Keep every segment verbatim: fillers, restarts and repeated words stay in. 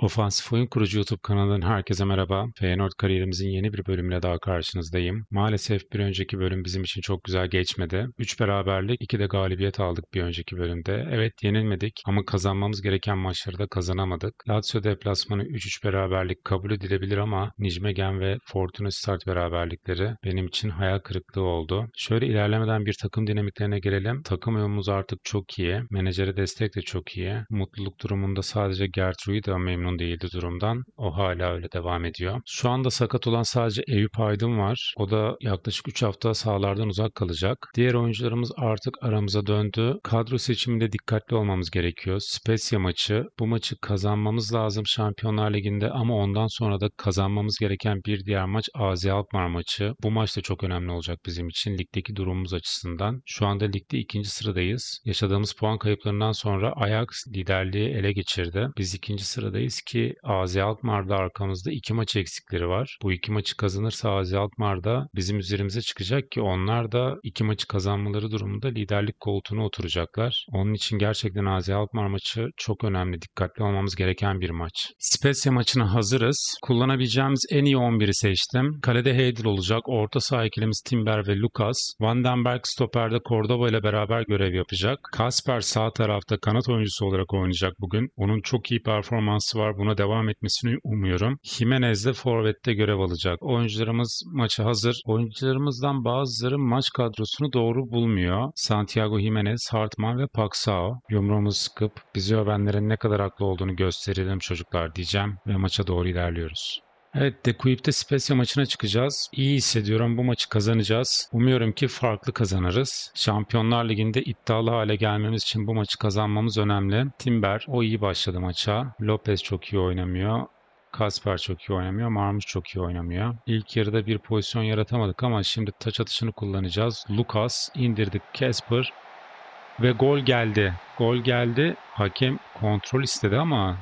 Ofansif Oyun Kurucu YouTube kanalından herkese merhaba. Feyenoord kariyerimizin yeni bir bölümüyle daha karşınızdayım. Maalesef bir önceki bölüm bizim için çok güzel geçmedi. üç beraberlik, iki de galibiyet aldık bir önceki bölümde. Evet, yenilmedik ama kazanmamız gereken maçları da kazanamadık. Lazio deplasmanı üç üç beraberlik kabul edilebilir ama Nijmegen ve Fortuna Sittard beraberlikleri benim için hayal kırıklığı oldu. Şöyle ilerlemeden bir takım dinamiklerine gelelim. Takım uyumumuz artık çok iyi. Menajere destek de çok iyi. Mutluluk durumunda sadece Gertrude da memnun değildi durumdan. O hala öyle devam ediyor. Şu anda sakat olan sadece Eyüp Aydın var. O da yaklaşık üç hafta sahalardan uzak kalacak. Diğer oyuncularımız artık aramıza döndü. Kadro seçiminde dikkatli olmamız gerekiyor. Spezia maçı. Bu maçı kazanmamız lazım Şampiyonlar Ligi'nde ama ondan sonra da kazanmamız gereken bir diğer maç A Z Alkmaar maçı. Bu maç da çok önemli olacak bizim için ligdeki durumumuz açısından. Şu anda ligde ikinci sıradayız. Yaşadığımız puan kayıplarından sonra Ajax liderliği ele geçirdi. Biz ikinci sıradayız ki A Z Alkmaar'da arkamızda iki maç eksikleri var. Bu iki maçı kazanırsa A Z Alkmaar'da bizim üzerimize çıkacak ki onlar da iki maçı kazanmaları durumunda liderlik koltuğuna oturacaklar. Onun için gerçekten A Z Alkmaar maçı çok önemli. Dikkatli olmamız gereken bir maç. Spezia maçına hazırız. Kullanabileceğimiz en iyi on biri seçtim. Kalede Heydel olacak. Orta saha ikilimiz Timber ve Lucas. Van den Berg stoperde Cordoba ile beraber görev yapacak. Kasper sağ tarafta kanat oyuncusu olarak oynayacak bugün. Onun çok iyi performansı var. Buna devam etmesini umuyorum. Jimenez de forvette görev alacak. Oyuncularımız maça hazır. Oyuncularımızdan bazıları maç kadrosunu doğru bulmuyor. Santiago Jimenez, Hartman ve Paxao. Yumruğumuzu sıkıp bizi övenlerin ne kadar haklı olduğunu gösterelim çocuklar diyeceğim ve maça doğru ilerliyoruz. Evet, De Kuip'te Spezia maçına çıkacağız. İyi hissediyorum, bu maçı kazanacağız. Umuyorum ki farklı kazanırız. Şampiyonlar Ligi'nde iddialı hale gelmemiz için bu maçı kazanmamız önemli. Timber, o iyi başladı maça. Lopez çok iyi oynamıyor. Kasper çok iyi oynamıyor. Marmuş çok iyi oynamıyor. İlk yarıda bir pozisyon yaratamadık ama şimdi taç atışını kullanacağız. Lucas indirdik. Kasper ve gol geldi. Gol geldi. Hakem kontrol istedi ama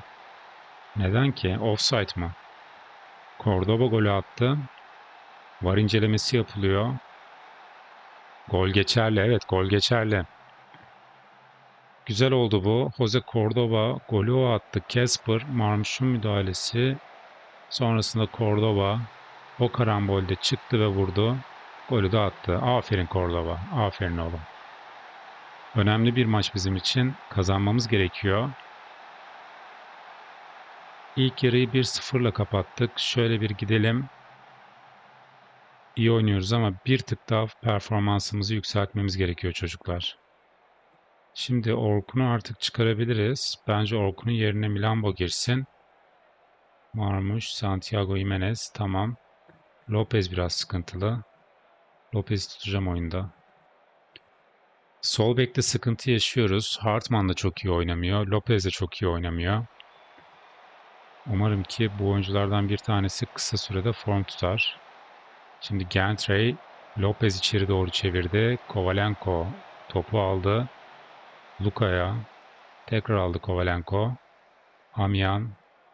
neden ki? Offside mı? Cordoba golü attı. V A R incelemesi yapılıyor. Gol geçerli. Evet, gol geçerli. Güzel oldu bu. Jose Cordoba golü o attı. Kasper, Marmuş'un müdahalesi. Sonrasında Cordoba o karambolde çıktı ve vurdu. Golü de attı. Aferin Cordoba. Aferin oğlum. Önemli bir maç bizim için. Kazanmamız gerekiyor. İlk yarıyı bir sıfırla kapattık. Şöyle bir gidelim. İyi oynuyoruz ama bir tık daha performansımızı yükseltmemiz gerekiyor çocuklar. Şimdi Orkun'u artık çıkarabiliriz. Bence Orkun'un yerine Milambo girsin. Marmuş, Santiago Jimenez tamam. Lopez biraz sıkıntılı. Lopez'i tutacağım oyunda. Sol bekte sıkıntı yaşıyoruz. Hartman da çok iyi oynamıyor. Lopez de çok iyi oynamıyor. Umarım ki bu oyunculardan bir tanesi kısa sürede form tutar. Şimdi Gentry Lopez içeri doğru çevirdi. Kovalenko topu aldı. Luka'ya tekrar aldı Kovalenko. Amyan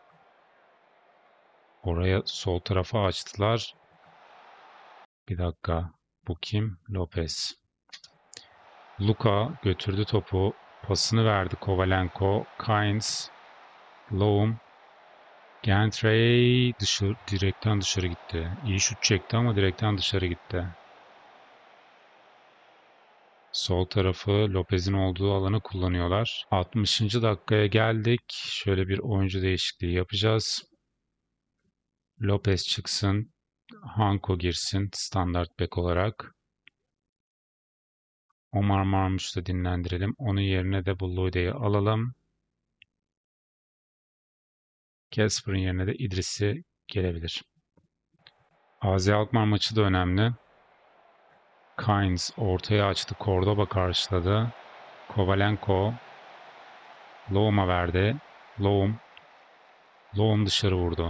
oraya sol tarafa açtılar. Bir dakika. Bu kim? Lopez. Luka götürdü topu. Pasını verdi Kovalenko. Kynes. Loum. Gentry dışarı, direkten dışarı gitti. İyi şut çekti ama direkten dışarı gitti. Sol tarafı Lopez'in olduğu alanı kullanıyorlar. altmışıncı dakikaya geldik. Şöyle bir oyuncu değişikliği yapacağız. Lopez çıksın. Hanko girsin standart bek olarak. Omar Marmuş'u da dinlendirelim. Onun yerine de Bullode'yi alalım. Kasper'ın yerine de İdris'i gelebilir. A Z Alkmaar maçı da önemli. Kynes ortaya açtı. Cordoba karşıladı. Kovalenko Loum'a verdi. Loum Loum dışarı vurdu.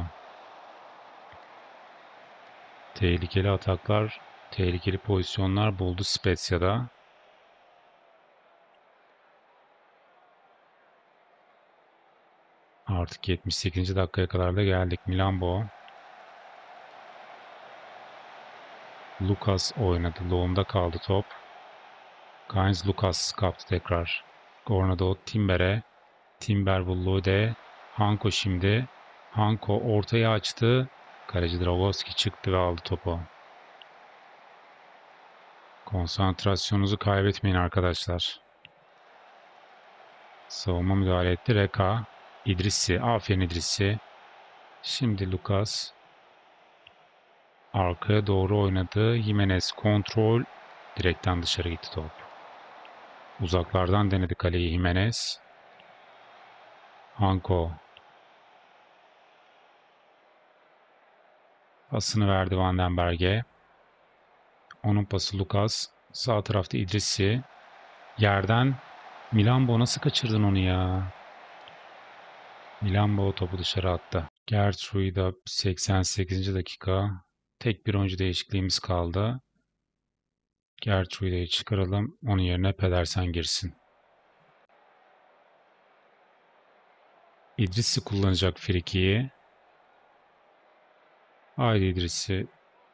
Tehlikeli ataklar, tehlikeli pozisyonlar buldu Spezia'da. Artık yetmiş sekizinci dakikaya kadar da geldik. Milambo. Lucas oynadı. Loum'da kaldı top. Kynes Lucas kaptı tekrar. Gornado Timber'e. Timber Bullode. Hanko şimdi. Hanko ortaya açtı. Kaleci Dragovski çıktı ve aldı topu. Konsantrasyonunuzu kaybetmeyin arkadaşlar. Savunma müdahale etti. Reka. İdrissi. Aferin İdrissi. Şimdi Lucas. Arkaya doğru oynadı. Jimenez kontrol. Direkten dışarı gitti top. Uzaklardan denedi kaleyi Jimenez. Hanko. Pasını verdi Van den Berg'e. Onun pası Lucas. Sağ tarafta İdrissi. Yerden Milambo, nasıl kaçırdın onu ya? Milambo topu dışarı attı. Gertrude'a seksen sekizinci dakika. Tek bir oyuncu değişikliğimiz kaldı. Gertrude'yi çıkaralım. Onun yerine Pedersen girsin. İdrissi kullanacak frikiyi. Haydi İdrissi.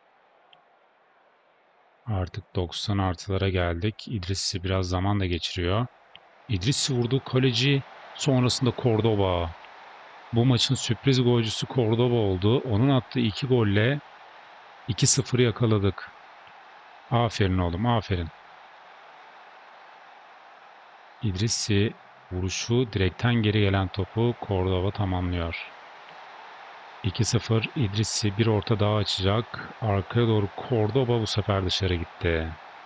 Artık doksan artılara geldik. İdrissi biraz zaman da geçiriyor. İdrissi vurdu. Kaleci. Sonrasında Cordoba. Bu maçın sürpriz golcüsü Cordoba oldu. Onun attığı iki golle iki sıfırı yakaladık. Aferin oğlum, aferin. İdrissi vuruşu, direkten geri gelen topu Cordoba tamamlıyor. iki sıfır. İdrissi bir orta daha açacak. Arkaya doğru Cordoba bu sefer dışarı gitti.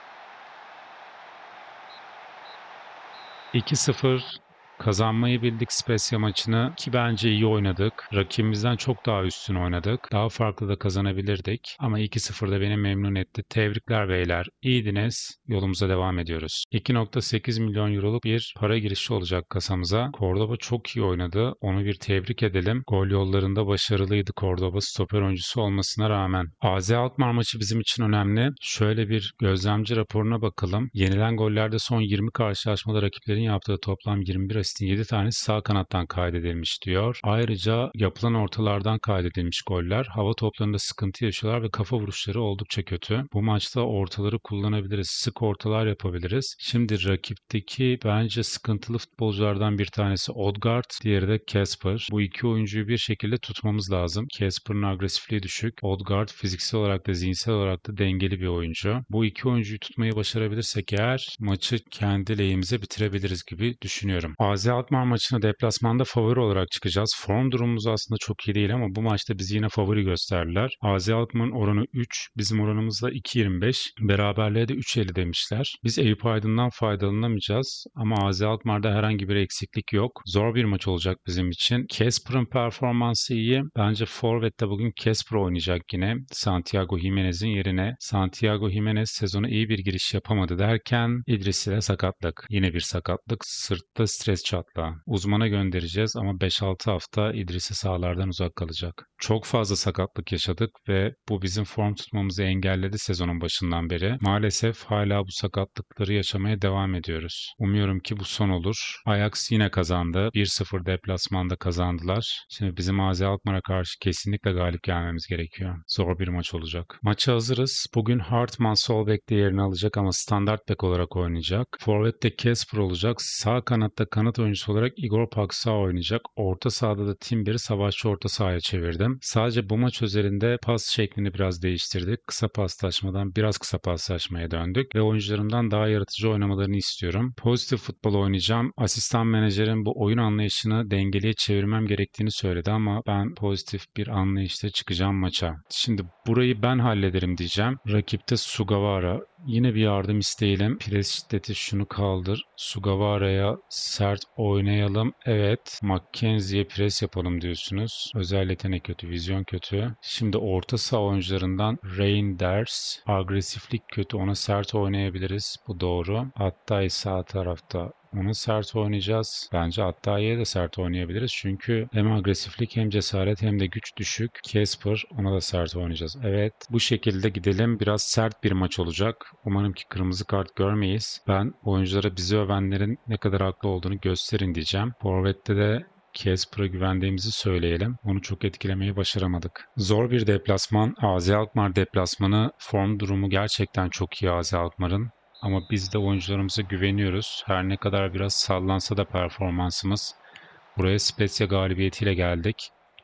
iki sıfır. Kazanmayı bildik Spezia maçını ki bence iyi oynadık. Rakibimizden çok daha üstün oynadık. Daha farklı da kazanabilirdik. Ama iki sıfırda beni memnun etti. Tebrikler beyler. İyiydiniz. Yolumuza devam ediyoruz. iki nokta sekiz milyon euroluk bir para girişi olacak kasamıza. Cordoba çok iyi oynadı. Onu bir tebrik edelim. Gol yollarında başarılıydı Cordoba, stoper oyuncusu olmasına rağmen. A Z Alkmaar maçı bizim için önemli. Şöyle bir gözlemci raporuna bakalım. Yenilen gollerde son yirmi karşılaşmada rakiplerin yaptığı toplam yirmi bir asistin yedi tanesi sağ kanattan kaydedilmiş diyor. Ayrıca yapılan ortalardan kaydedilmiş goller. Hava toplarında sıkıntı yaşıyorlar ve kafa vuruşları oldukça kötü. Bu maçta ortaları kullanabiliriz. Sık ortalar yapabiliriz. Şimdi rakipteki bence sıkıntılı futbolculardan bir tanesi Odgaard, diğeri de Casper. Bu iki oyuncuyu bir şekilde tutmamız lazım. Casper'ın agresifliği düşük. Odgaard fiziksel olarak da zihinsel olarak da dengeli bir oyuncu. Bu iki oyuncuyu tutmayı başarabilirsek eğer maçı kendi lehimize bitirebiliriz gibi düşünüyorum. A Z Alkmaar maçına deplasmanda favori olarak çıkacağız. Form durumumuz aslında çok iyi değil ama bu maçta bizi yine favori gösterdiler. A Z Alkmaar'ın oranı üç, bizim oranımız da iki yirmi beş. Beraberliğe de üç elli demişler. Biz Eyüp Aydın'dan faydalanamayacağız ama A Z Alkmaar'da herhangi bir eksiklik yok. Zor bir maç olacak bizim için. Casper'ın performansı iyi. Bence Forvet'te bugün Casper oynayacak yine. Santiago Jimenez'in yerine. Santiago Jimenez sezona iyi bir giriş yapamadı derken İdris ile sakatlık. Yine bir sakatlık. Sırtta stres çatlağı. Uzmana göndereceğiz ama beş altı hafta İdris'i sahalardan uzak kalacak. Çok fazla sakatlık yaşadık ve bu bizim form tutmamızı engelledi sezonun başından beri. Maalesef hala bu sakatlıkları yaşamaya devam ediyoruz. Umuyorum ki bu son olur. Ajax yine kazandı. bir sıfır deplasmanda kazandılar. Şimdi bizim A Z Alkmaar'a karşı kesinlikle galip gelmemiz gerekiyor. Zor bir maç olacak. Maça hazırız. Bugün Hartman sol bekte yerini alacak ama standart bek olarak oynayacak. Forvet'te Casper olacak. Sağ kanatta kanat oyuncusu olarak Igor Paksa oynayacak. Orta sahada da Timber'i savaşçı orta sahaya çevirdim. Sadece bu maç özelinde pas şeklini biraz değiştirdik. Kısa paslaşmadan biraz kısa paslaşmaya döndük ve oyuncularımdan daha yaratıcı oynamalarını istiyorum. Pozitif futbol oynayacağım. Asistan menajerim bu oyun anlayışını dengeliye çevirmem gerektiğini söyledi ama ben pozitif bir anlayışla çıkacağım maça. Şimdi burayı ben hallederim diyeceğim. Rakipte Sugawara. Yine bir yardım isteyelim. Pres şiddeti şunu kaldır. Sugawara'ya sert oynayalım. Evet. Mackenzie'ye pres yapalım diyorsunuz. Özel yetenek kötü, vizyon kötü. Şimdi orta saha oyuncularından Reinders. Agresiflik kötü. Ona sert oynayabiliriz. Bu doğru. Hatta sağ tarafta ona sert oynayacağız. Bence Attai'ye de sert oynayabiliriz. Çünkü hem agresiflik hem cesaret hem de güç düşük. Casper, ona da sert oynayacağız. Evet, bu şekilde gidelim. Biraz sert bir maç olacak. Umarım ki kırmızı kart görmeyiz. Ben oyunculara bizi övenlerin ne kadar haklı olduğunu gösterin diyeceğim. Forvet'te de Casper'a güvendiğimizi söyleyelim. Onu çok etkilemeyi başaramadık. Zor bir deplasman. A Z Alkmaar deplasmanı. Form durumu gerçekten çok iyi A Z Alkmaar'ın. Ama biz de oyuncularımıza güveniyoruz. Her ne kadar biraz sallansa da performansımız. Buraya Spezia galibiyetiyle geldik.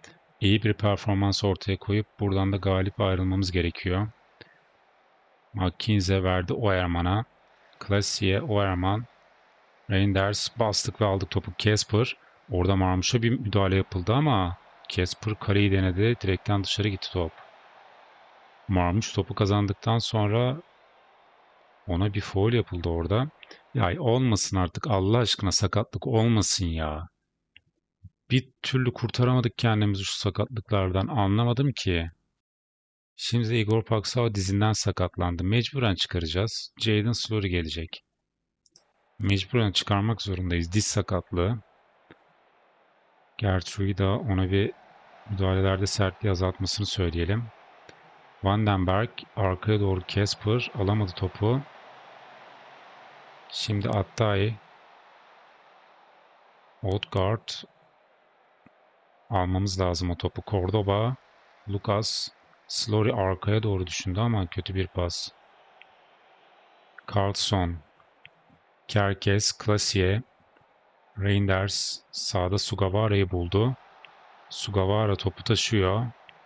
İyi bir performans ortaya koyup buradan da galip ayrılmamız gerekiyor. McKinsey verdi Oerman'a. Klasi'ye Oerman. Reinders bastık ve aldık topu. Casper. Orada Marmuş'a bir müdahale yapıldı ama Casper kaleyi denedi. Direkten dışarı gitti top. Marmuş topu kazandıktan sonra ona bir faul yapıldı orada. Ya olmasın artık Allah aşkına, sakatlık olmasın ya. Bir türlü kurtaramadık kendimizi şu sakatlıklardan, anlamadım ki. Şimdi de Igor Paksao dizinden sakatlandı. Mecburen çıkaracağız. Jadon Slory gelecek. Mecburen çıkarmak zorundayız. Diz sakatlığı. Gertrude'yu da ona bir müdahalelerde sertliği azaltmasını söyleyelim. Vandenberg arkaya doğru, Casper alamadı topu. Şimdi Attay. Odegaard. Almamız lazım o topu. Cordoba. Lucas. Slory arkaya doğru düşündü ama kötü bir pas. Carlson. Kerkez. Klasiye. Reinders sağda Sugawara'yı buldu. Sugawara topu taşıyor.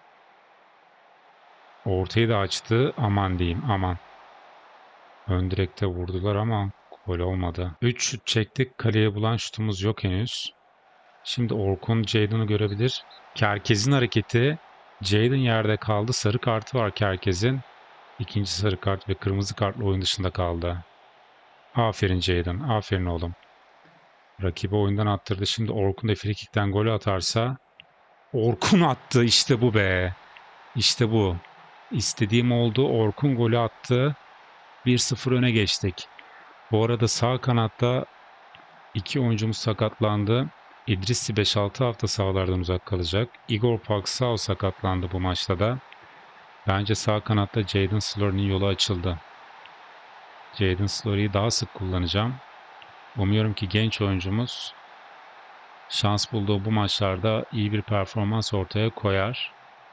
Ortayı da açtı. Aman diyeyim, aman. Ön direkte vurdular ama gol olmadı. üç şut çektik. Kaleye bulan şutumuz yok henüz. Şimdi Orkun Jadon'u görebilir. Kerkez'in hareketi. Jadon yerde kaldı. Sarı kartı var Kerkez'in. İkinci sarı kart ve kırmızı kartla oyun dışında kaldı. Aferin Jadon. Aferin oğlum. Rakibi oyundan attırdı. Şimdi Orkun da frikikten golü atarsa. Orkun attı. İşte bu be. İşte bu. İstediğim oldu. Orkun golü attı. bir sıfır öne geçtik. Bu arada sağ kanatta iki oyuncumuz sakatlandı. İdrissi beş altı hafta sahalardan uzak kalacak. Igor Paksao sakatlandı bu maçta da. Bence sağ kanatta Jadon Slory'nin yolu açıldı. Jadon Slory'yi daha sık kullanacağım. Umuyorum ki genç oyuncumuz şans bulduğu bu maçlarda iyi bir performans ortaya koyar.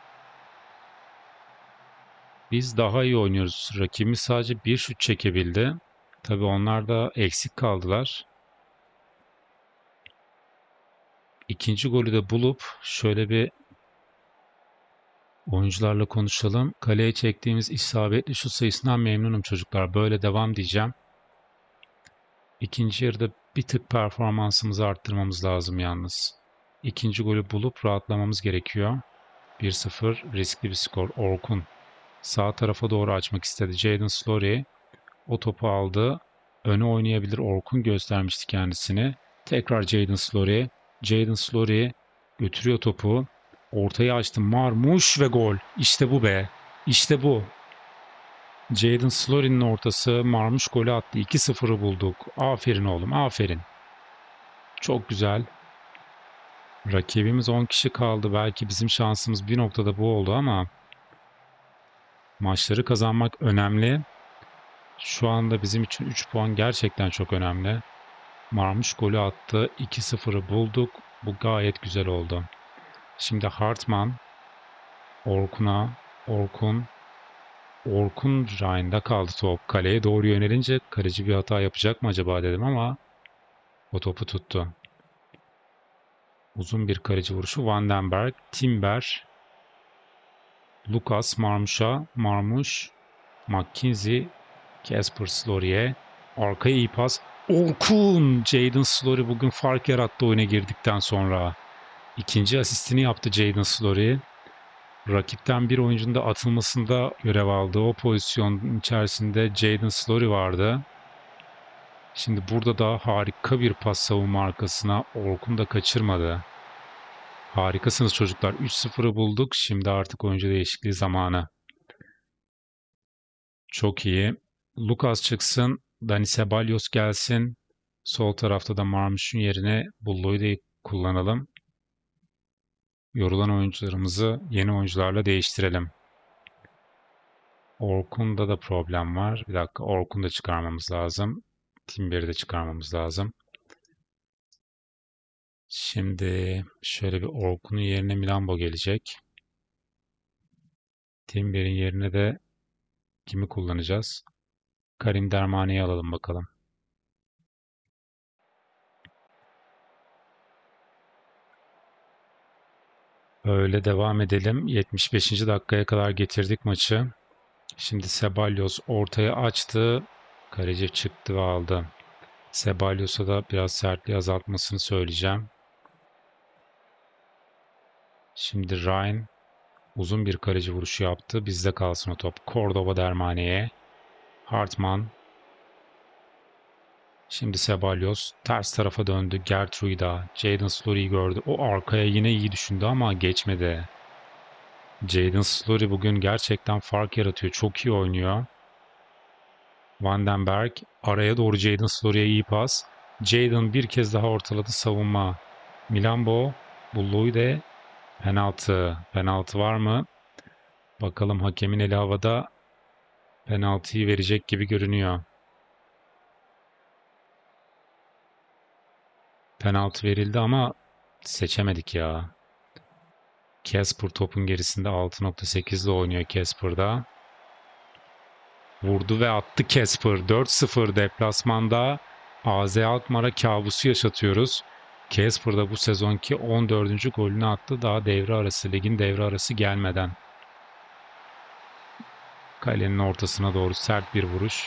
Biz daha iyi oynuyoruz. Rakibimiz sadece bir şut çekebildi. Tabii onlar da eksik kaldılar. İkinci golü de bulup şöyle bir oyuncularla konuşalım. Kaleye çektiğimiz isabetli şut sayısından memnunum çocuklar. Böyle devam diyeceğim. İkinci yarıda bir tık performansımızı arttırmamız lazım yalnız. İkinci golü bulup rahatlamamız gerekiyor. bir sıfır riskli bir skor. Orkun sağ tarafa doğru açmak istedi. Jadon Slory o topu aldı. Öne oynayabilir, Orkun göstermişti kendisini. Tekrar Jadon Slory. Jadon Slory götürüyor topu. Ortaya açtı. Marmuş ve gol. İşte bu be. İşte bu. Jadon Slory'nin ortası. Marmuş golü attı. iki sıfırı bulduk. Aferin oğlum. Aferin. Çok güzel. Rakibimiz on kişi kaldı. Belki bizim şansımız bir noktada bu oldu ama maçları kazanmak önemli. Şu anda bizim için üç puan gerçekten çok önemli. Marmuş golü attı. iki sıfırı bulduk. Bu gayet güzel oldu. Şimdi Hartman. Orkun'a. Orkun. Orkun rayında kaldı top. Kaleye doğru yönelince kaleci bir hata yapacak mı acaba dedim ama o topu tuttu. Uzun bir kaleci vuruşu. Vandenberg. Timber. Lucas Marmuş'a. Marmuş. McKinsey. Casper Slory'e. Arkaya iyi pas. Orkun! Jadon Slory bugün fark yarattı oyuna girdikten sonra. İkinci asistini yaptı Jadon Slory. Rakipten bir oyuncunun da atılmasında görev aldı. O pozisyonun içerisinde Jadon Slory vardı. Şimdi burada da harika bir pas savunma arkasına. Orkun da kaçırmadı. Harikasınız çocuklar. üç sıfırı bulduk. Şimdi artık oyuncu değişikliği zamanı. Çok iyi. Lucas çıksın. Dani Ceballos gelsin. Sol tarafta da Marmuş'un yerine Bullo'yu kullanalım. Yorulan oyuncularımızı yeni oyuncularla değiştirelim. Orkun'da da problem var. Bir dakika, Orkun'u da çıkarmamız lazım. Timber'i de çıkarmamız lazım. Şimdi şöyle bir Orkun'un yerine Milambo gelecek. Timber'in yerine de kimi kullanacağız? Karim Dermani'yi alalım bakalım. Öyle devam edelim. yetmiş beşinci dakikaya kadar getirdik maçı. Şimdi Ceballos ortaya açtı. Kaleci çıktı ve aldı. Cebalos'a da biraz sertliği azaltmasını söyleyeceğim. Şimdi Ryan uzun bir kaleci vuruşu yaptı. Bizde kalsın o top. Cordoba Dermane'ye. Hartman. Şimdi Ceballos ters tarafa döndü. Gertruida. Jadon Slurry'i gördü. O arkaya yine iyi düşündü ama geçmedi. Jadon Slurry bugün gerçekten fark yaratıyor. Çok iyi oynuyor. Van den Berg araya doğru Jadon Slurry'e iyi pas. Jadon bir kez daha ortaladı savunma. Milambo. Bullu'yu penaltı. Penaltı var mı? Bakalım hakemin eli havada penaltıyı verecek gibi görünüyor. Penaltı verildi ama seçemedik ya. Casper topun gerisinde altı nokta sekiz ile oynuyor Casper'da. Vurdu ve attı Casper. dört sıfır deplasmanda A Z Alkmaar'a kabusu yaşatıyoruz. Casper da bu sezonki on dördüncü golünü attı. Daha devre arası, ligin devre arası gelmeden. Kalenin ortasına doğru sert bir vuruş.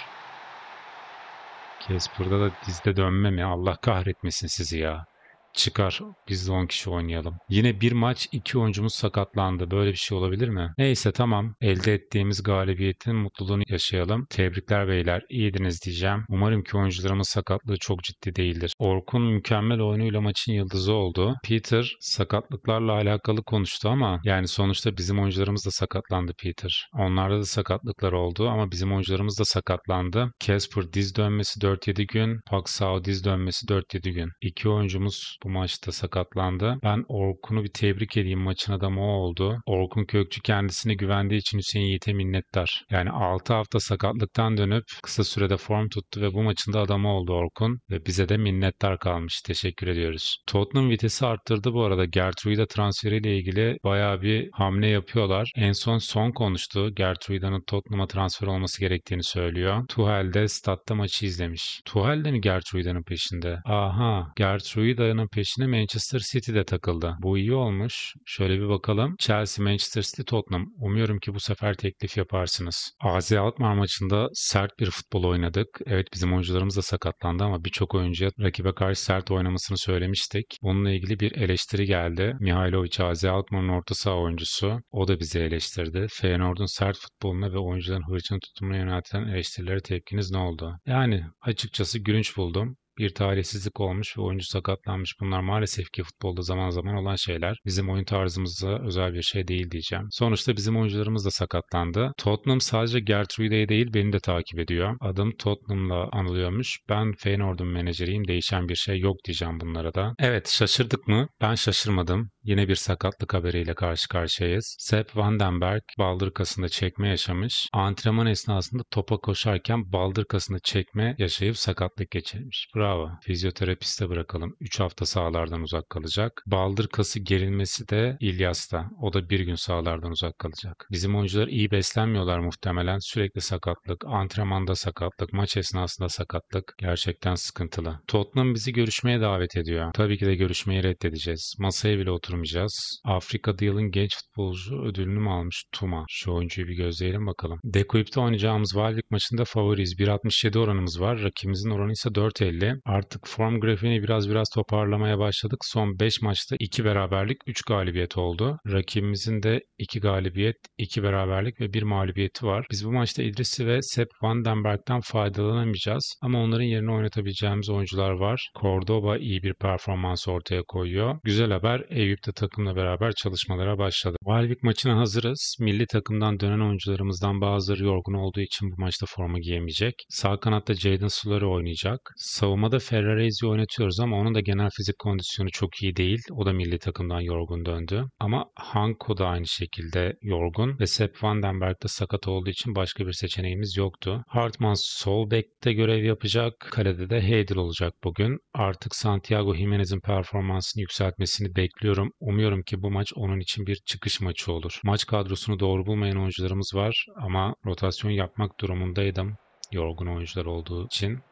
Casper'da da dizde dönme mi? Allah kahretmesin sizi ya. Çıkar. Biz de on kişi oynayalım. Yine bir maç iki oyuncumuz sakatlandı. Böyle bir şey olabilir mi? Neyse tamam. Elde ettiğimiz galibiyetin mutluluğunu yaşayalım. Tebrikler beyler. İyiydiniz diyeceğim. Umarım ki oyuncularımın sakatlığı çok ciddi değildir. Orkun mükemmel oyunuyla maçın yıldızı oldu. Peter sakatlıklarla alakalı konuştu ama yani sonuçta bizim oyuncularımız da sakatlandı Peter. Onlarda da sakatlıklar oldu ama bizim oyuncularımız da sakatlandı. Casper diz dönmesi dört yedi gün. Paksao diz dönmesi dört yedi gün. İki oyuncumuz bu maçta sakatlandı. Ben Orkun'u bir tebrik edeyim. Maçın adamı o oldu. Orkun Kökçü kendisine güvendiği için Hüseyin Yiğit'e minnettar. Yani altı hafta sakatlıktan dönüp kısa sürede form tuttu ve bu maçın da adamı oldu Orkun. Ve bize de minnettar kalmış. Teşekkür ediyoruz. Tottenham vitesi arttırdı bu arada. Gertruida transferiyle ilgili bayağı bir hamle yapıyorlar. En son son konuştu. Gertruida'nın Tottenham'a transfer olması gerektiğini söylüyor. Tuchel de statta maçı izlemiş. Tuchel de mi Gertruida'nın peşinde? Aha, Gertruida'nın peşine Manchester City de takıldı. Bu iyi olmuş. Şöyle bir bakalım. Chelsea, Manchester City, Tottenham. Umuyorum ki bu sefer teklif yaparsınız. A Z Alkmaar maçında sert bir futbol oynadık. Evet bizim oyuncularımız da sakatlandı ama birçok oyuncuya rakibe karşı sert oynamasını söylemiştik. Bununla ilgili bir eleştiri geldi. Mihailovic A Z Alkmaar'ın orta saha oyuncusu. O da bizi eleştirdi. Feyenoord'un sert futboluna ve oyuncuların hırçın tutumuna yöneltilen eleştirilere tepkiniz ne oldu? Yani açıkçası gülünç buldum. Bir talihsizlik olmuş ve oyuncu sakatlanmış. Bunlar maalesef ki futbolda zaman zaman olan şeyler. Bizim oyun tarzımızda özel bir şey değil diyeceğim. Sonuçta bizim oyuncularımız da sakatlandı. Tottenham sadece Gertrude'yi değil beni de takip ediyor. Adım Tottenham'la anılıyormuş. Ben Feyenoord'un menajeriyim. Değişen bir şey yok diyeceğim bunlara da. Evet şaşırdık mı? Ben şaşırmadım. Yine bir sakatlık haberiyle karşı karşıyayız. Sepp van den Berg baldırkasında çekme yaşamış. Antrenman esnasında topa koşarken baldırkasında çekme yaşayıp sakatlık geçirmiş. Bravo. Fizyoterapiste bırakalım. üç hafta sahalardan uzak kalacak. Baldırkası gerilmesi de İlyas'ta. O da bir gün sahalardan uzak kalacak. Bizim oyuncular iyi beslenmiyorlar muhtemelen. Sürekli sakatlık, antrenmanda sakatlık, maç esnasında sakatlık. Gerçekten sıkıntılı. Tottenham bizi görüşmeye davet ediyor. Tabii ki de görüşmeyi reddedeceğiz. Masaya bile oturmayacağız. Afrika'da yılın genç futbolcu ödülünü mü almış Tuma? Şu oyuncuyu bir gözleyelim bakalım. Dekuyp'te oynayacağımız Walvik maçında favoriyiz. bir altmış yedi oranımız var. Rakibimizin oranı ise dört elli. Artık form grafiğini biraz biraz toparlamaya başladık. Son beş maçta iki beraberlik, üç galibiyet oldu. Rakibimizin de iki galibiyet, iki beraberlik ve bir mağlubiyeti var. Biz bu maçta İdris'i ve Sepp van den Berg'den faydalanamayacağız. Ama onların yerine oynatabileceğimiz oyuncular var. Cordoba iyi bir performans ortaya koyuyor. Güzel haber, Eyüp de takımla beraber çalışmalara başladı. Walvik maçına hazırız. Milli takımdan dönen oyuncularımızdan bazıları yorgun olduğu için bu maçta forma giyemeyecek. Sağ kanatta Jadon Slurry oynayacak. Savunmada Ferraresi'yi oynatıyoruz ama onun da genel fizik kondisyonu çok iyi değil. O da milli takımdan yorgun döndü. Ama Hanko da aynı şekilde yorgun ve Sepp van den Berg de sakat olduğu için başka bir seçeneğimiz yoktu. Hartman sol bekte görev yapacak. Kalede de Heydel olacak bugün. Artık Santiago Jimenez'in performansını yükseltmesini bekliyorum. Umuyorum ki bu maç onun için bir çıkış maçı olur. Maç kadrosunu doğru bulmayan oyuncularımız var ama rotasyon yapmak durumundaydım yorgun oyuncular olduğu için.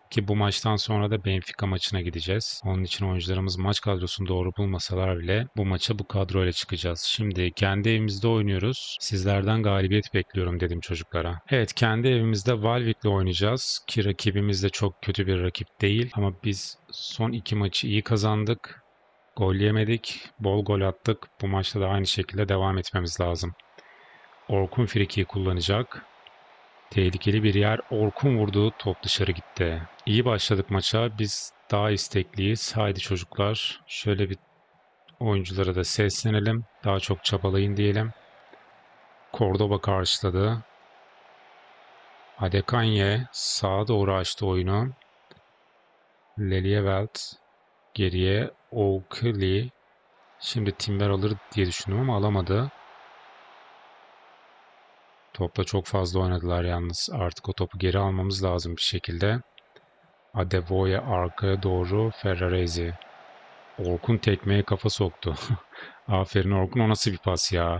Ki bu maçtan sonra da Benfica maçına gideceğiz. Onun için oyuncularımız maç kadrosunu doğru bulmasalar bile bu maça bu kadroyla çıkacağız. Şimdi kendi evimizde oynuyoruz. Sizlerden galibiyet bekliyorum dedim çocuklara. Evet, kendi evimizde Valvik'le oynayacağız. Ki rakibimiz de çok kötü bir rakip değil. Ama biz son iki maçı iyi kazandık. Gol yemedik. Bol gol attık. Bu maçta da aynı şekilde devam etmemiz lazım. Orkun frikiyi kullanacak. Tehlikeli bir yer. Orkun vurdu. Top dışarı gitti. İyi başladık maça. Biz daha istekliyiz. Haydi çocuklar. Şöyle bir oyunculara da seslenelim. Daha çok çabalayın diyelim. Cordoba karşıladı. Adekanye sağa doğru açtı oyunu. Lelieveld geriye. Oakley. Şimdi Timber alır diye düşündüm ama alamadı. Topla çok fazla oynadılar yalnız. Artık o topu geri almamız lazım bir şekilde. Adevoye arkaya doğru. Ferraresi. Orkun tekmeye kafa soktu. Aferin Orkun, o nasıl bir pas ya?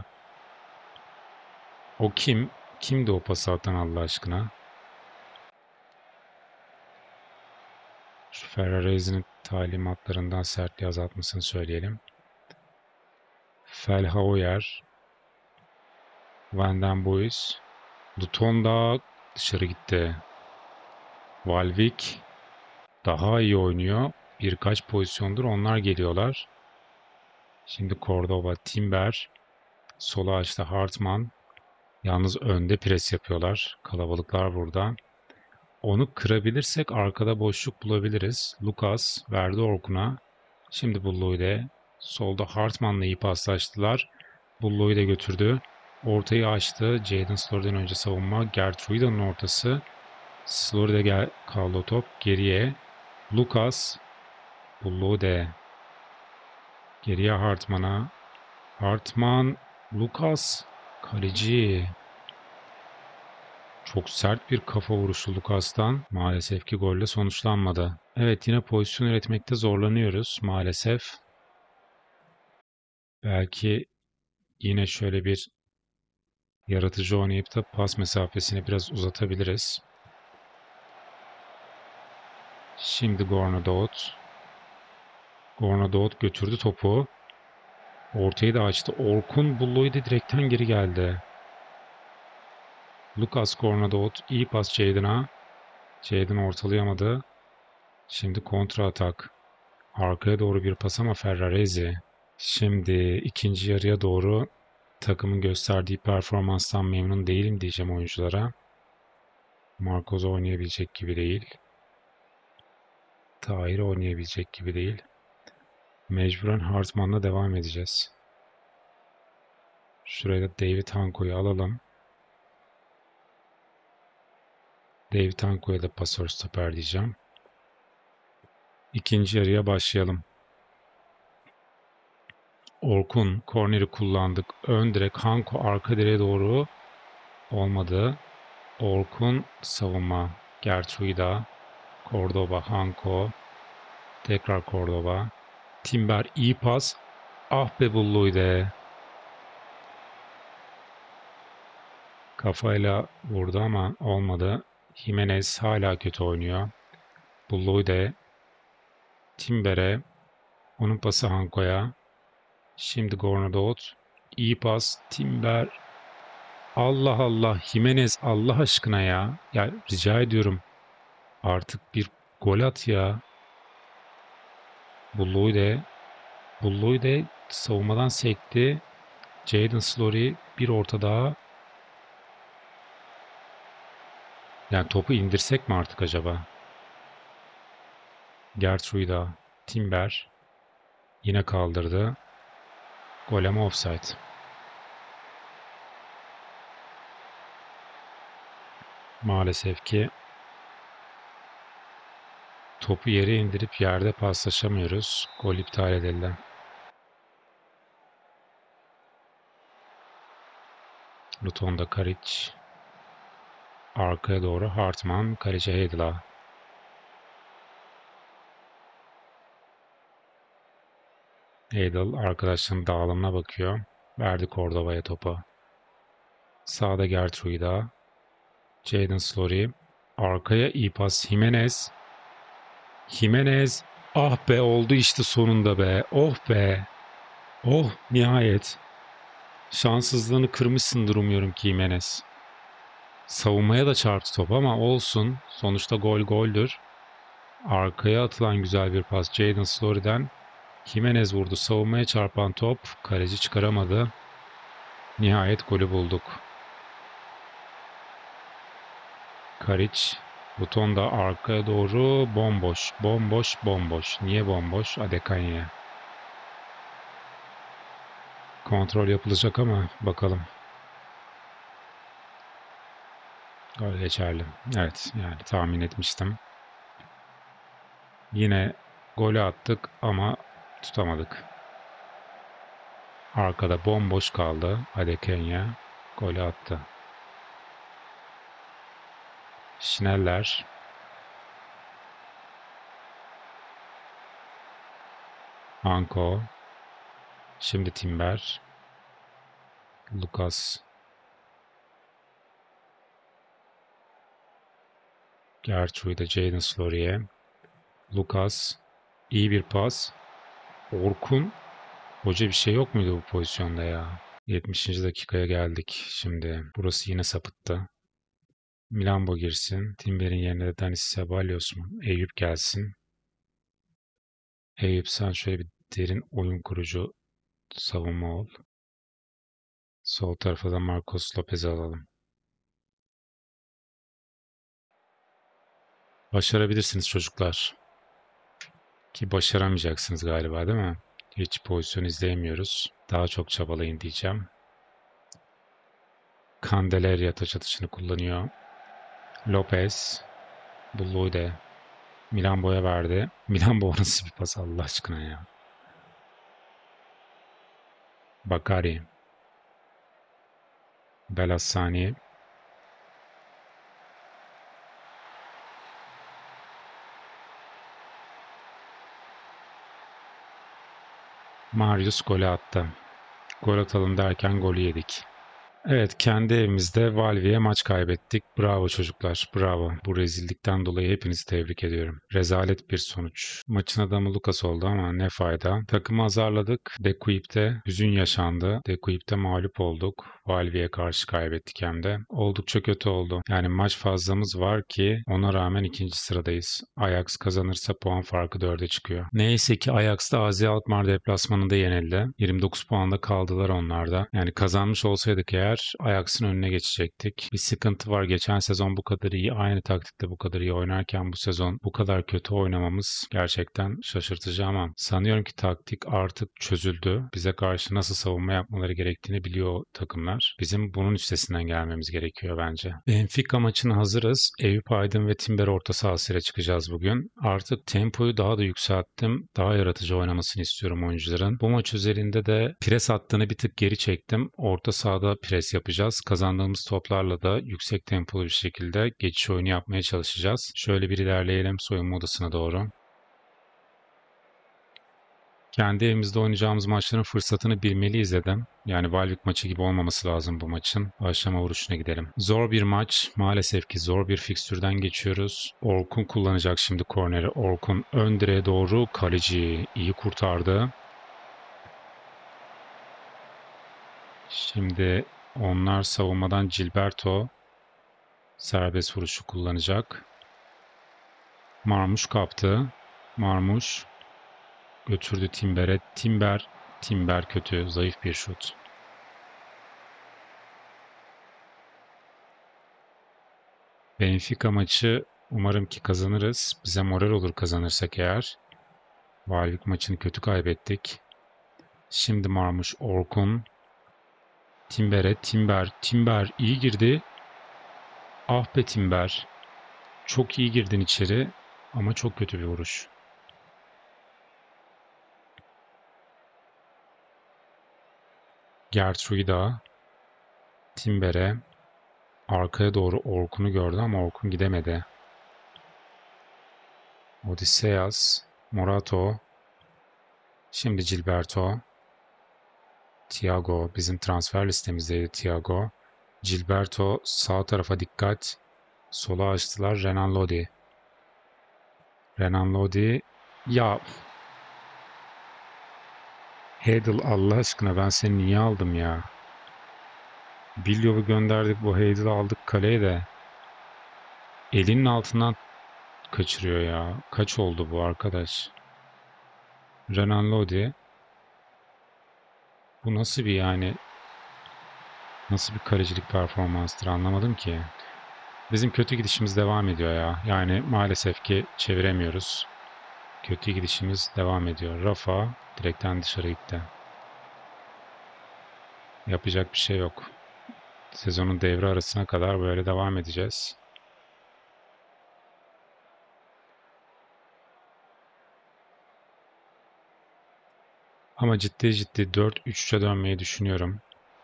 O kim? Kimdi o pası atan Allah aşkına? Şu Ferraresi'nin talimatlarından sertliği azaltmasını söyleyelim. Felhauer. Van den Boys. Luton da dışarı gitti. Valvik daha iyi oynuyor. Birkaç pozisyondur onlar geliyorlar. Şimdi Cordoba, Timber. Sola açtı Hartman. Yalnız önde pres yapıyorlar. Kalabalıklar burada. Onu kırabilirsek arkada boşluk bulabiliriz. Lucas verdi Orkun'a. Şimdi Bullo'yu solda Hartman'la iyi paslaştılar. Bullo'yu da götürdü. Ortayı açtı. Jadon Slory'den önce savunma. Gertrude'nin ortası. Slory'de gel kaldı top. Geriye. Lucas. Bullo de. Geriye Hartman'a. Hartman. Lucas. Kaleci. Çok sert bir kafa vuruşu Lucas'tan. Maalesef ki golle sonuçlanmadı. Evet, yine pozisyon üretmekte zorlanıyoruz maalesef. Belki yine şöyle bir yaratıcı oynayıp da pas mesafesini biraz uzatabiliriz. Şimdi Gornadout. Gornadout götürdü topu. Ortayı da açtı. Orkun Bullo'yu da direkten geri geldi. Lucas Gornadout iyi pas Jadon'a. Jadon ortalayamadı. Şimdi kontra atak. Arkaya doğru bir pas ama Ferraresi. Şimdi ikinci yarıya doğru takımın gösterdiği performanstan memnun değilim diyeceğim oyunculara. Marcos oynayabilecek gibi değil. Tahir oynayabilecek gibi değil. Mecburen Hartman'la devam edeceğiz. Şuraya da David Hanko'yu alalım. David Hanko'ya da pasör stoper diyeceğim. İkinci yarıya başlayalım. Orkun korneri kullandık. Ön direk Hanko arka direğe doğru olmadı. Orkun savunma. Gertruida. Cordoba, Hanko. Tekrar Cordoba. Timber iyi pas. Ah be Bullo'ydu. Kafayla vurdu ama olmadı. Jimenez hala kötü oynuyor. Bullo'ydu. Timber'e. Onun pası Hanko'ya. Şimdi Gornadout. İyi pas. Timber. Allah Allah. Jimenez Allah aşkına ya. Ya rica ediyorum. Artık bir gol at ya. Bullo'ydu. Bullo'ydu savunmadan sekti. Jadon Slory bir orta daha. Yani topu indirsek mi artık acaba? Gertruida, Timber yine kaldırdı. Gol ama offside. Maalesef ki topu yere indirip yerde paslaşamıyoruz. Gol iptal edildi. Luton'da Karic. Arkaya doğru Hartman, kaleci Heydla. Heydel arkadaşlarının dağılımına bakıyor. Verdi Cordova'ya topu. Sağda Gertruida. Jadon Slory. Arkaya iyi pas Jimenez. Jimenez. Ah be, oldu işte sonunda be. Oh be. Oh, nihayet. Şanssızlığını kırmışsındır umuyorum ki Jimenez. Savunmaya da çarptı top ama olsun. Sonuçta gol goldür. Arkaya atılan güzel bir pas Jadon Slory'den. Jimenez vurdu. Savunmaya çarpan top. Kaleci çıkaramadı. Nihayet golü bulduk. Karic. Buton da arkaya doğru bomboş. Bomboş bomboş. Niye bomboş? Adekanye. Kontrol yapılacak ama bakalım. Gol geçerli. Evet, yani tahmin etmiştim. Yine golü attık ama tutamadık. Arkada bomboş kaldı. Adekenya golü attı. Schneller. Anko. Şimdi Timber. Lucas. Gertrude, Jadon Slory'e. Lucas. İyi bir pas. Orkun. Hoca bir şey yok muydu bu pozisyonda ya? yetmişinci dakikaya geldik şimdi. Burası yine sapıttı. Milambo girsin. Timber'in yerine de Danis Ceballos mu? Eyüp gelsin. Eyüp, sen şöyle bir derin oyun kurucu savunma ol. Sol tarafa da Marcos Lopez'i alalım. Başarabilirsiniz çocuklar. Ki başaramayacaksınız galiba, değil mi? Hiç pozisyon izleyemiyoruz. Daha çok çabalayın diyeceğim. Candelaria taç atışını kullanıyor. Lopez. Bullu'yu de Milambo'ya verdi. Milambo nasıl bir pas Allah aşkına ya. Bakari. Belassani. Marius golü attı. Gol atalım derken golü yedik. Evet, kendi evimizde Valvi'ye maç kaybettik. Bravo çocuklar, bravo. Bu rezillikten dolayı hepinizi tebrik ediyorum. Rezalet bir sonuç. Maçın adamı Lucas oldu ama ne fayda. Takımı azarladık. De Kuip'te hüzün yaşandı. De Kuip'te mağlup olduk. Valvi'ye karşı kaybettik hem de. Oldukça kötü oldu. Yani maç fazlamız var ki ona rağmen ikinci sıradayız. Ajax kazanırsa puan farkı dörde çıkıyor. Neyse ki Ajax'ta A Z Alkmaar deplasmanında yenildi. yirmi dokuz puanda kaldılar onlarda. Yani kazanmış olsaydık eğer Ajax'ın önüne geçecektik. Bir sıkıntı var. Geçen sezon bu kadar iyi, aynı taktikte bu kadar iyi oynarken bu sezon bu kadar kötü oynamamız gerçekten şaşırtıcı ama sanıyorum ki taktik artık çözüldü. Bize karşı nasıl savunma yapmaları gerektiğini biliyor takımlar. Bizim bunun üstesinden gelmemiz gerekiyor bence. Benfica maçına hazırız. Eyüp Aydın ve Timber orta sahasıyla çıkacağız bugün. Artık tempoyu daha da yükselttim. Daha yaratıcı oynamasını istiyorum oyuncuların. Bu maç üzerinde de pres hattını bir tık geri çektim. Orta sahada pres yapacağız. Kazandığımız toplarla da yüksek tempolu bir şekilde geçiş oyunu yapmaya çalışacağız. Şöyle bir ilerleyelim soyunma odasına doğru. Kendi evimizde oynayacağımız maçların fırsatını bilmeliyiz dedim. Yani Valvik maçı gibi olmaması lazım bu maçın. Başlama vuruşuna gidelim. Zor bir maç. Maalesef ki zor bir fikstürden geçiyoruz. Orkun kullanacak şimdi korneri. Orkun ön direğe doğru, kaleci iyi kurtardı. Şimdi onlar savunmadan Gilberto serbest vuruşu kullanacak. Marmuş kaptı. Marmuş götürdü Timber'e. Timber, Timber kötü, zayıf bir şut. Benfica maçı umarım ki kazanırız. Bize moral olur kazanırsak eğer. Valvik maçını kötü kaybettik. Şimdi Marmuş, Orkun. Timber'e, Timber, Timber iyi girdi. Ah be Timber. Çok iyi girdin içeri ama çok kötü bir vuruş. Gertruida, Timber'e, arkaya doğru Orkun'u gördü ama Orkun gidemedi. Odysseas, Morato, şimdi Gilberto, Thiago, bizim transfer listemizdeydi Thiago. Gilberto sağ tarafa dikkat, sola açtılar Renan Lodi. Renan Lodi. Ya Heydel, Allah aşkına ben seni niye aldım ya? Bilyov'u gönderdik, bu Heydel'i aldık kaleye de. Elinin altından kaçırıyor ya. Kaç oldu bu arkadaş? Renan Lodi. Bu nasıl bir yani nasıl bir kalecilik performanstır anlamadım ki. Bizim kötü gidişimiz devam ediyor ya. Yani maalesef ki çeviremiyoruz. Kötü gidişimiz devam ediyor. Rafa direkten dışarı gitti. Yapacak bir şey yok. Sezonun devre arasına kadar böyle devam edeceğiz. Ama ciddi ciddi dört üç üçe dönmeyi düşünüyorum.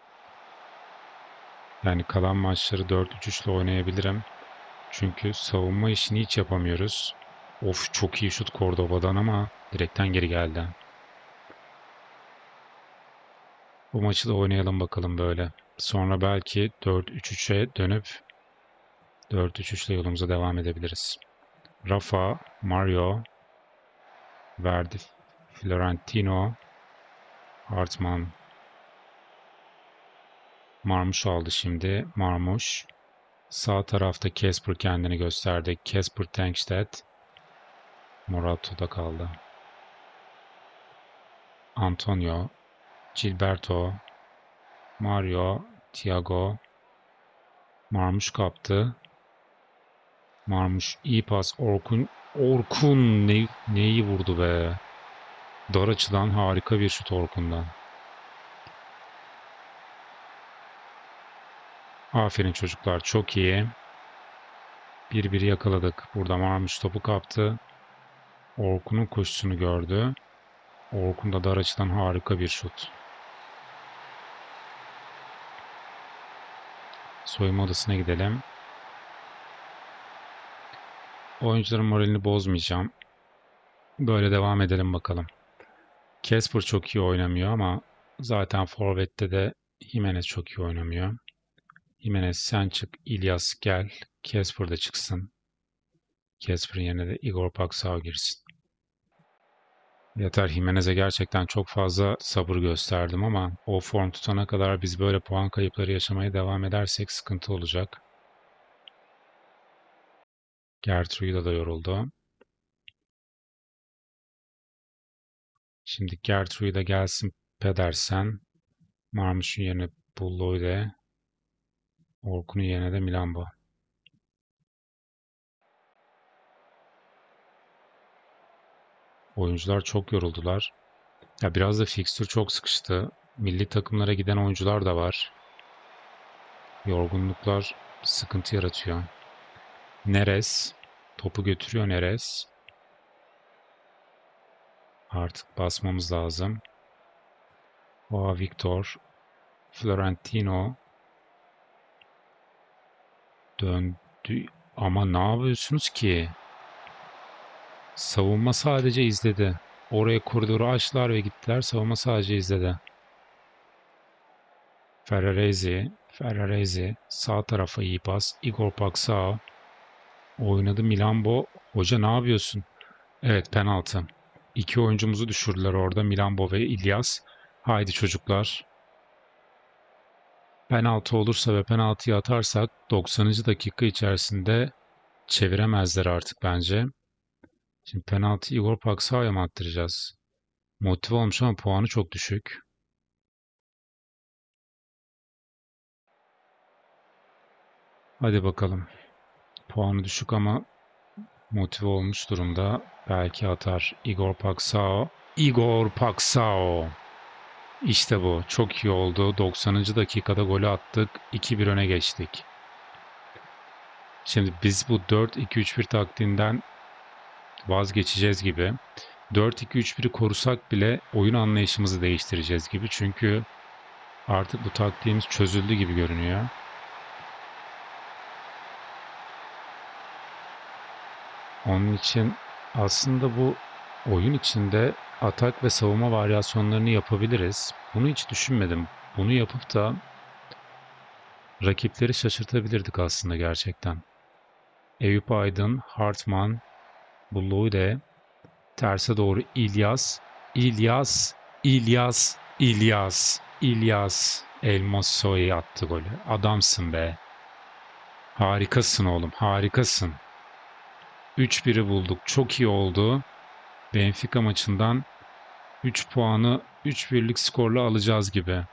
Yani kalan maçları dört üç üçle oynayabilirim. Çünkü savunma işini hiç yapamıyoruz. Of, çok iyi şut Cordoba'dan ama direkten geri geldi. Bu maçı da oynayalım bakalım böyle. Sonra belki dört üç üçe dönüp dört üç üçle yolumuza devam edebiliriz. Rafa, Mario, verdi. Florentino, Hartman, Marmuş aldı şimdi. Marmuş. Sağ tarafta Casper kendini gösterdi. Casper Tankstedt. Morato'da kaldı. Antonio, Gilberto, Mario, Thiago. Marmuş kaptı. Marmuş iyi pas. Orkun. Orkun ne, neyi vurdu be. Dar açıdan harika bir şut Orkun'dan. Aferin çocuklar, çok iyi. Bir biri yakaladık. Burada Marmuş topu kaptı. Orkun'un koşusunu gördü. Orkun da dar açıdan harika bir şut. Soyunma odasına gidelim. Oyuncuların moralini bozmayacağım. Böyle devam edelim bakalım. Casper çok iyi oynamıyor ama zaten forvette de Jimenez çok iyi oynamıyor. Jimenez sen çık, İlyas gel. Casper da çıksın. Casper'ın yerine de Igor Paksao girsin. Yeter, Jimenez'e gerçekten çok fazla sabır gösterdim ama o form tutana kadar biz böyle puan kayıpları yaşamaya devam edersek sıkıntı olacak. Gertrude da yoruldu. Şimdi Gertrude gelsin Pedersen. Marmuş'un yerine Pulloy'de. Orkun'un yerine de Milambo. Oyuncular çok yoruldular. Ya biraz da fikstür çok sıkıştı. Milli takımlara giden oyuncular da var. Yorgunluklar sıkıntı yaratıyor. Neres. Topu götürüyor Neres. Artık basmamız lazım. Oa Victor. Florentino. Döndü. Ama ne yapıyorsunuz ki? Savunma sadece izledi. Oraya koridoru açtılar ve gittiler. Savunma sadece izledi. Ferraresi. Ferraresi. Sağ tarafa iyi pas. Igor Paksao. Oynadı Milambo. Hoca ne yapıyorsun? Evet, penaltı. İki oyuncumuzu düşürdüler orada. Milambo ve İlyas. Haydi çocuklar. Penaltı olursa ve penaltıyı atarsak doksanıncı dakika içerisinde çeviremezler artık bence. Şimdi penaltı Igor Paksao'ya mı attıracağız? Motive olmuş ama puanı çok düşük. Hadi bakalım. Puanı düşük ama motive olmuş durumda. Belki atar Igor Paksao. Igor Paksao. İşte bu. Çok iyi oldu. doksanıncı dakikada golü attık. iki bir öne geçtik. Şimdi biz bu dört iki üç bir taktiğinden vazgeçeceğiz gibi. dört iki üç biri korusak bile oyun anlayışımızı değiştireceğiz gibi. Çünkü artık bu taktiğimiz çözüldü gibi görünüyor. Onun için aslında bu oyun içinde atak ve savunma varyasyonlarını yapabiliriz. Bunu hiç düşünmedim. Bunu yapıp da rakipleri şaşırtabilirdik aslında gerçekten. Eyüp Aydın, Hartman, Bu Lude. Terse doğru İlyas. İlyas. İlyas. İlyas. İlyas. Elmoso'yu attı golü. Adamsın be. Harikasın oğlum. Harikasın. üç biri bulduk. Çok iyi oldu. Benfica maçından üç puanı üç birlik skorla alacağız gibi.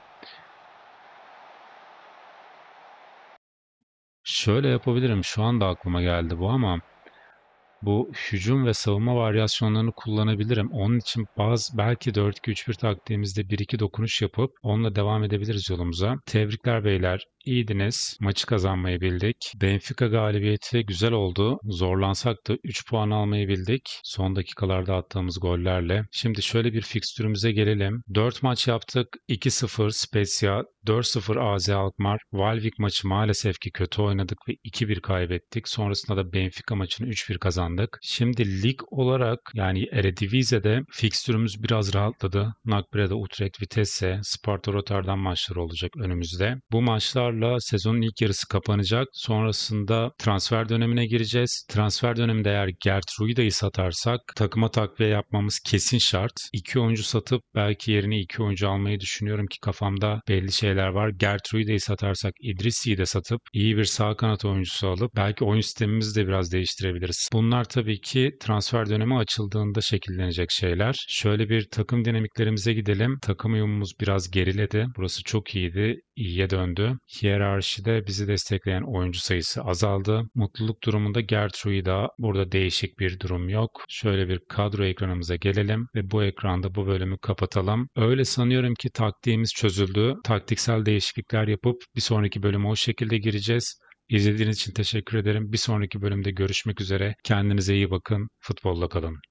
Şöyle yapabilirim. Şu anda aklıma geldi bu ama bu hücum ve savunma varyasyonlarını kullanabilirim. Onun için bazı belki dört iki üç bir taktiğimizde bir iki dokunuş yapıp onunla devam edebiliriz yolumuza. Tebrikler beyler. İyiydiniz. Maçı kazanmayı bildik. Benfica galibiyeti güzel oldu. Zorlansak da üç puan almayı bildik. Son dakikalarda attığımız gollerle. Şimdi şöyle bir fikstürümüze gelelim. dört maç yaptık. iki sıfır Spezia, dört sıfır A Z Alkmaar. Valvik maçı maalesef ki kötü oynadık ve iki bir kaybettik. Sonrasında da Benfica maçını üç bir kazandık. Şimdi lig olarak yani Eredivisie'de fikstürümüz biraz rahatladı. Nakbre'de Utrecht, Vitesse, Sparta Rotterdam maçları olacak önümüzde. Bu maçlar sezonun ilk yarısı kapanacak. Sonrasında transfer dönemine gireceğiz. Transfer döneminde eğer Gertrude'yi satarsak takıma takviye yapmamız kesin şart. İki oyuncu satıp belki yerine iki oyuncu almayı düşünüyorum ki kafamda belli şeyler var. Gertrude'yi satarsak İdrisi'yi de satıp iyi bir sağ kanat oyuncusu alıp belki oyun sistemimizi de biraz değiştirebiliriz. Bunlar tabii ki transfer dönemi açıldığında şekillenecek şeyler. Şöyle bir takım dinamiklerimize gidelim. Takım uyumumuz biraz geriledi. Burası çok iyiydi. İyiye döndü. Hiyerarşide bizi destekleyen oyuncu sayısı azaldı. Mutluluk durumunda Gertrude'da burada değişik bir durum yok. Şöyle bir kadro ekranımıza gelelim ve bu ekranda bu bölümü kapatalım. Öyle sanıyorum ki taktiğimiz çözüldü. Taktiksel değişiklikler yapıp bir sonraki bölüme o şekilde gireceğiz. İzlediğiniz için teşekkür ederim. Bir sonraki bölümde görüşmek üzere. Kendinize iyi bakın. Futbolla kalın.